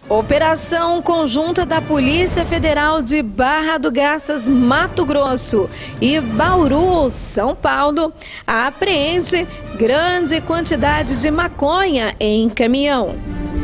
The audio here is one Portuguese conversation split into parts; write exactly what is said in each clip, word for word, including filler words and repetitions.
Operação conjunta da Polícia Federal de Barra do Garças, Mato Grosso e Bauru, São Paulo, apreende grande quantidade de maconha em caminhão.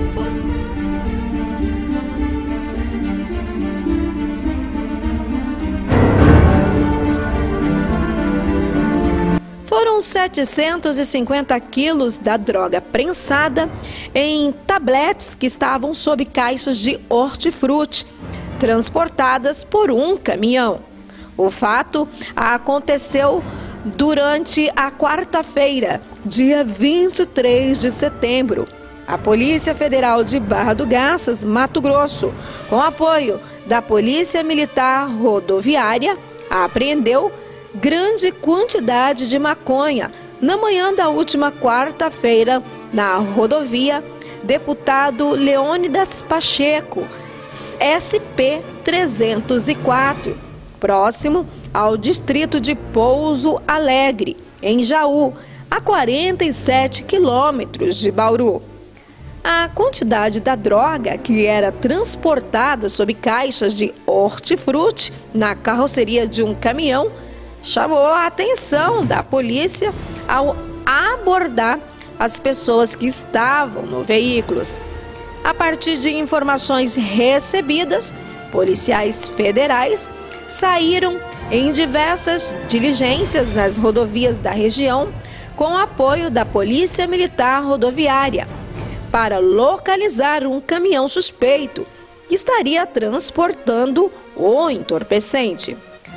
Foram setecentos e cinquenta quilos da droga prensada em tabletes que estavam sob caixas de hortifruti, transportadas por um caminhão. O fato aconteceu durante a quarta-feira, dia vinte e três de setembro. A Polícia Federal de Barra do Garças, Mato Grosso, com apoio da Polícia Militar Rodoviária, apreendeu grande quantidade de maconha na manhã da última quarta-feira na rodovia Deputado Leônidas Pacheco, S P trezentos e quatro, próximo ao distrito de Pouso Alegre, em Jaú, a quarenta e sete quilômetros de Bauru. A quantidade da droga que era transportada sob caixas de hortifruti na carroceria de um caminhão chamou a atenção da polícia ao abordar as pessoas que estavam no veículo. A partir de informações recebidas, policiais federais saíram em diversas diligências nas rodovias da região com apoio da Polícia Militar Rodoviária para localizar um caminhão suspeito que estaria transportando o entorpecente.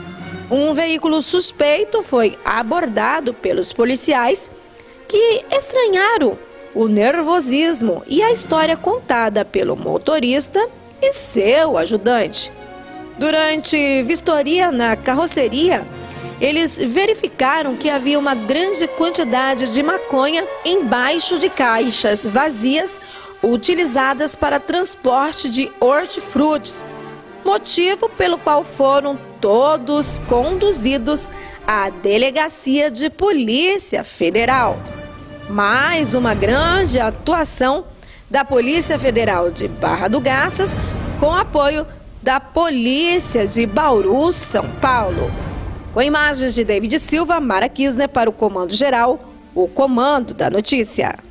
Um veículo suspeito foi abordado pelos policiais, que estranharam o nervosismo e a história contada pelo motorista e seu ajudante. Durante vistoria na carroceria, eles verificaram que havia uma grande quantidade de maconha embaixo de caixas vazias utilizadas para transporte de hortifrutis, motivo pelo qual foram todos conduzidos à Delegacia de Polícia Federal. Mais uma grande atuação da Polícia Federal de Barra do Garças com apoio da Polícia de Bauru, São Paulo. Com imagens de David Silva, Mara Kisner para o Comando Geral, o Comando da Notícia.